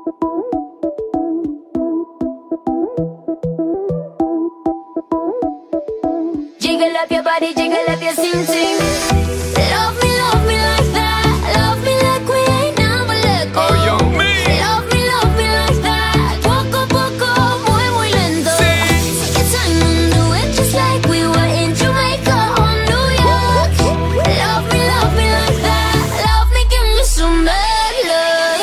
Jiggle up your body, jiggle up your sing-sing. Love me like that. Love me like we ain't never let go. Oh, yo, me. Love me like that. Poco a poco, muy muy lento. Take your time and do it just like we were in Jamaica or New York. Love me like that. Love me, give me some bad love.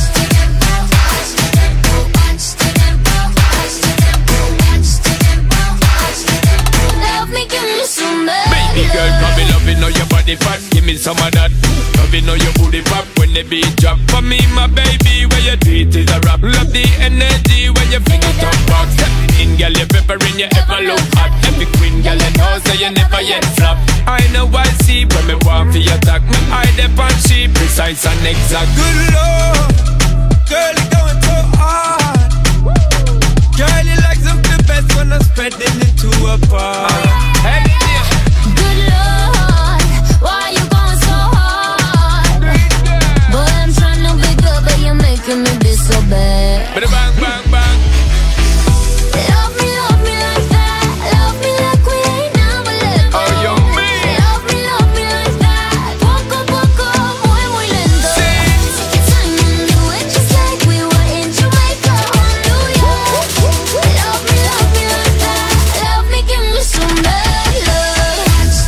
Love me, give me some bad love. Baby girl, come in, love, you know your body fat. Give me some of that. Love, you know your booty pop when the beat drop. For me, my baby, where you treat is a rap. Love the energy when you fling it up back. Step in, girl, you peppering, you ever look hot. Every queen, girl, you know, so you never yet flop. I know I see when me want for your attack. Me eye dep on she precise and exact. Good lord, girl, you going so hard. Girl, you like something best when I'm spreading it to a bar. Good Lord, why you going so hard? Boy, I'm trying to be good, but you're making me be so bad. Bang, bang, bang. Love me like that. Love me like we ain't never let go. Oh, yo, me. Love me like that. Poco a poco, muy muy lento. Take your time and do it just like we were in Jamaica or New York. Love me like that. Love me, give me some bad love.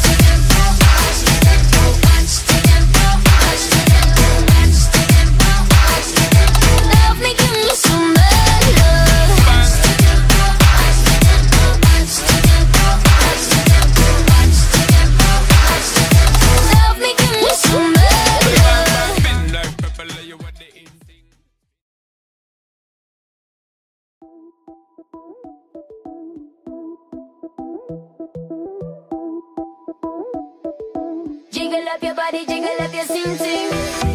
Love me, give me some bad love. Love me, give me some bad love. Been like pepper, like you what the instinct. Jiggle up your body, jiggle up your sing-sing.